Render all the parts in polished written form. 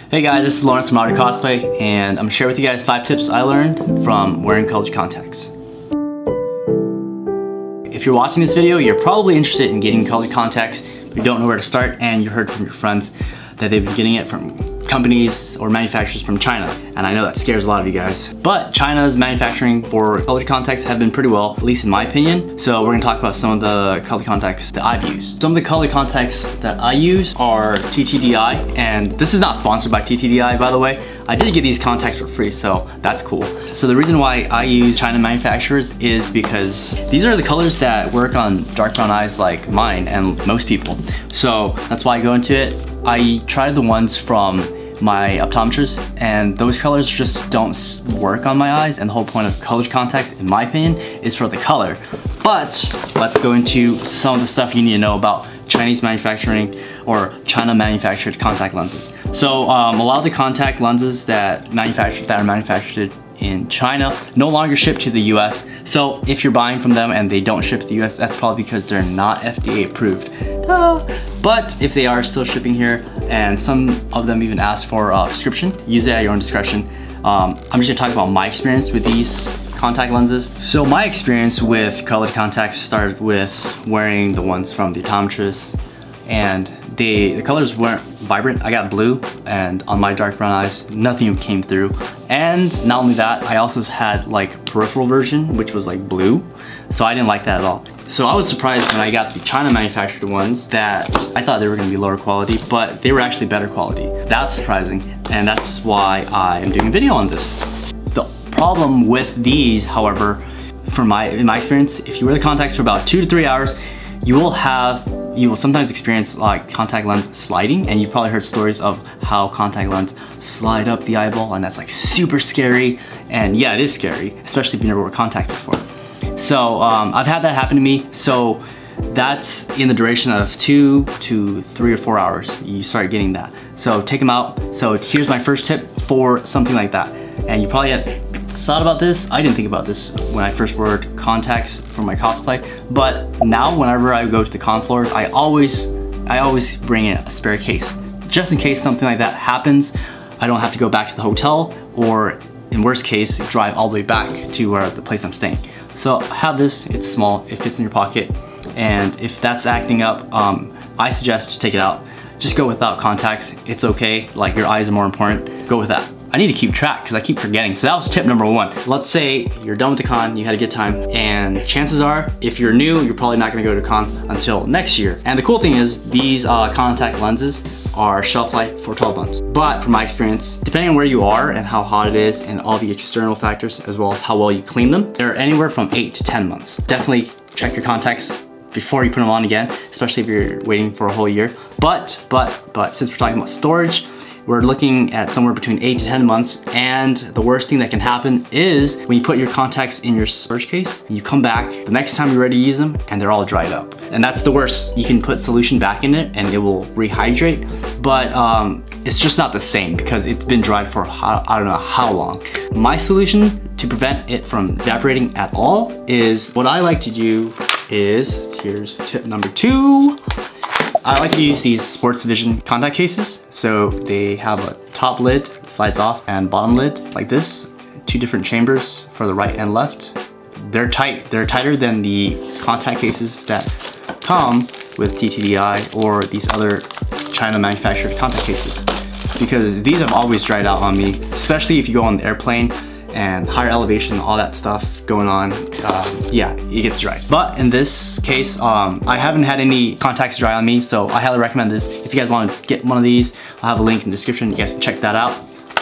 Hey guys, this is Lawrence from Audio Cosplay, and I'm gonna share with you guys 5 tips I learned from wearing colored contacts. If you're watching this video, you're probably interested in getting colored contacts, but you don't know where to start, and you heard from your friends that they've been getting it from companies or manufacturers from China. And I know that scares a lot of you guys. But China's manufacturing for colored contacts have been pretty well, at least in my opinion. So we're gonna talk about some of the colored contacts that I've used. Some of the colored contacts that I use are TTDI, and this is not sponsored by TTDI, by the way. I did get these contacts for free, so that's cool. So the reason why I use China manufacturers is because these are the colors that work on dark brown eyes like mine and most people. So that's why I go into it. I tried the ones from my optometrist, and those colors just don't work on my eyes, and the whole point of colored contacts, in my opinion, is for the color. But let's go into some of the stuff you need to know about Chinese manufacturing or China manufactured contact lenses. So a lot of the contact lenses that are manufactured in China no longer ship to the US. So if you're buying from them and they don't ship to the US, that's probably because they're not FDA approved. But if they are still shipping here, and some of them even ask for a prescription, use it at your own discretion. I'm just gonna talk about my experience with these contact lenses. So my experience with colored contacts started with wearing the ones from the optometrist, and the colors weren't vibrant. I got blue, and on my dark brown eyes, nothing came through. And not only that, I also had like peripheral version, which was like blue. So I didn't like that at all. So I was surprised when I got the China manufactured ones that I thought they were gonna be lower quality, but they were actually better quality. That's surprising, and that's why I am doing a video on this. The problem with these, however, in my experience, if you wear the contacts for about 2 to 3 hours, you will sometimes experience like contact lens sliding, and you've probably heard stories of how contact lens slide up the eyeball, and that's like super scary. And yeah, it is scary, especially if you never wore contact before. So I've had that happen to me. So that's in the duration of 2 to 3 or 4 hours, you start getting that. So take them out. So here's my first tip for something like that. And you probably have thought about this. I didn't think about this when I first wore contacts for my cosplay, but now whenever I go to the con floors, I always bring in a spare case. Just in case something like that happens, I don't have to go back to the hotel, or in worst case, drive all the way back to the place I'm staying. So have this, it's small, it fits in your pocket, and if that's acting up, I suggest just take it out. Just go without contacts, it's okay, like your eyes are more important, go with that. I need to keep track because I keep forgetting. So that was tip number 1. Let's say you're done with the con, you had a good time, and chances are, if you're new, you're probably not gonna go to con until next year. And the cool thing is, these contact lenses are shelf life for 12 months. But from my experience, depending on where you are and how hot it is and all the external factors, as well as how well you clean them, they're anywhere from 8 to 10 months. Definitely check your contacts before you put them on again, especially if you're waiting for a whole year. But since we're talking about storage, we're looking at somewhere between 8 to 10 months, and the worst thing that can happen is when you put your contacts in your storage case, you come back the next time you're ready to use them and they're all dried up. And that's the worst. You can put solution back in it and it will rehydrate, but it's just not the same because it's been dried for I don't know how long. My solution to prevent it from evaporating at all is, what I like to do is, here's tip number 2. I like to use these Sports Vision contact cases. So they have a top lid, slides off, and bottom lid like this. 2 different chambers for the right and left. They're tight. They're tighter than the contact cases that come with TTDI or these other China manufactured contact cases, because these have always dried out on me, especially if you go on the airplane and higher elevation, all that stuff going on, yeah, it gets dry. But in this case, I haven't had any contacts dry on me, so I highly recommend this. If you guys want to get one of these, I'll have a link in the description, you guys can check that out.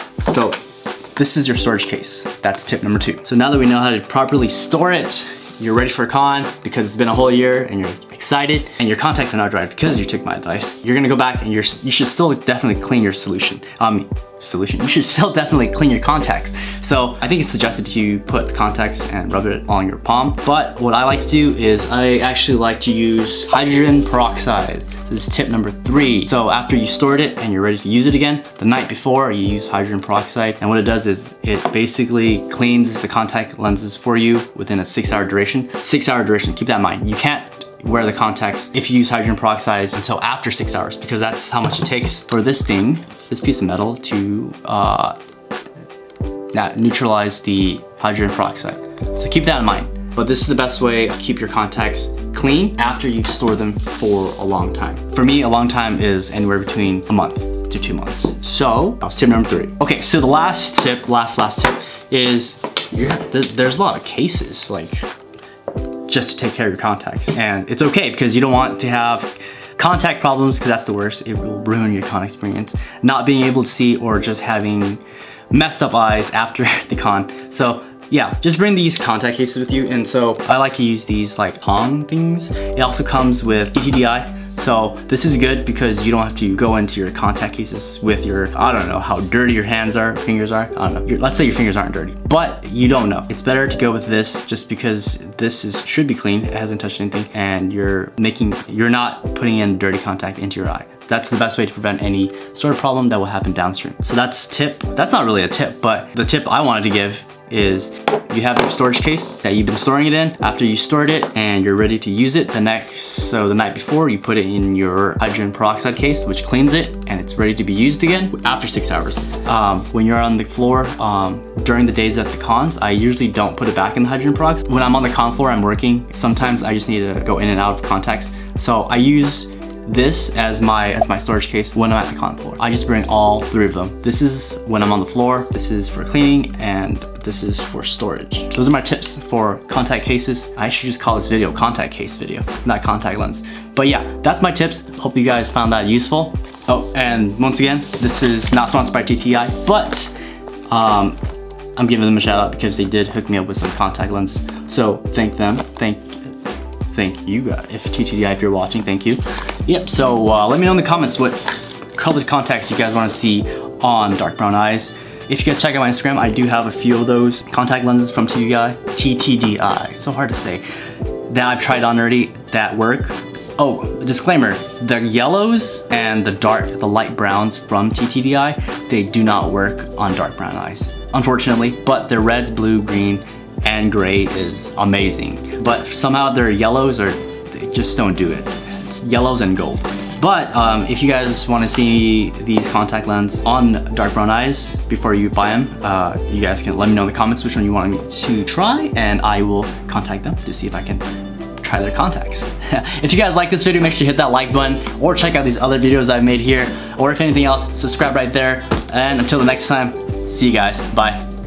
So this is your storage case. That's tip number 2. So now that we know how to properly store it, you're ready for a con because it's been a whole year and you're excited, and your contacts are not dried because you took my advice. You're gonna go back and you should still definitely clean your solution. You should still definitely clean your contacts. So I think it's suggested to put the contacts and rub it on your palm. But what I like to do is I actually like to use hydrogen peroxide. This is tip number 3. So after you stored it and you're ready to use it again, the night before you use hydrogen peroxide. And what it does is it basically cleans the contact lenses for you within a 6-hour duration. 6-hour duration, keep that in mind. You can't wear the contacts if you use hydrogen peroxide until after 6 hours, because that's how much it takes for this thing, this piece of metal, to neutralize the hydrogen peroxide. So keep that in mind. But this is the best way to keep your contacts clean after you store them for a long time. For me, a long time is anywhere between a month to 2 months. So that was tip number 3. Okay, so the last tip, last tip is there's a lot of cases like just to take care of your contacts, and it's okay because you don't want to have contact problems, because that's the worst. It will ruin your con experience. Not being able to see or just having messed up eyes after the con. So yeah, just bring these contact cases with you. And so I like to use these like Hong things. It also comes with TTDI. So this is good because you don't have to go into your contact cases with your, I don't know how dirty your hands are, fingers are. I don't know. Let's say your fingers aren't dirty, but you don't know. It's better to go with this just because this should be clean. It hasn't touched anything, and you're not putting in dirty contact into your eye. That's the best way to prevent any sort of problem that will happen downstream. So that's not really a tip, but the tip I wanted to give is you have your storage case that you've been storing it in. After you stored it and you're ready to use it the night before, you put it in your hydrogen peroxide case, which cleans it, and it's ready to be used again after 6 hours. When you're on the floor, during the days at the cons, I usually don't put it back in the hydrogen peroxide. When I'm on the con floor, I'm working. Sometimes I just need to go in and out of contacts. So I use this as my storage case when I'm at the con floor. I just bring all 3 of them. This is when I'm on the floor, this is for cleaning, and this is for storage. Those are my tips for contact cases. I should just call this video contact case video, not contact lens. But yeah, that's my tips. Hope you guys found that useful. Oh, and once again, this is not sponsored by TTDI, but I'm giving them a shout out because they did hook me up with some contact lens. So thank them. Thank you guys. If TTDI, if you're watching, thank you. Yep, so let me know in the comments what colored contacts you guys want to see on dark brown eyes. If you guys check out my Instagram, I do have a few of those contact lenses from TTDI, so hard to say, that I've tried on already that work. Oh, disclaimer, the yellows and the light browns from TTDI, they do not work on dark brown eyes, unfortunately, but the reds, blue, green, and gray is amazing. But somehow their yellows they just don't do it. It's yellows and gold. But if you guys want to see these contact lenses on dark brown eyes before you buy them, you guys can let me know in the comments which one you want me to try, and I will contact them to see if I can try their contacts. If you guys like this video, make sure you hit that like button, or check out these other videos I've made here, or if anything else, subscribe right there. And until the next time, see you guys. Bye.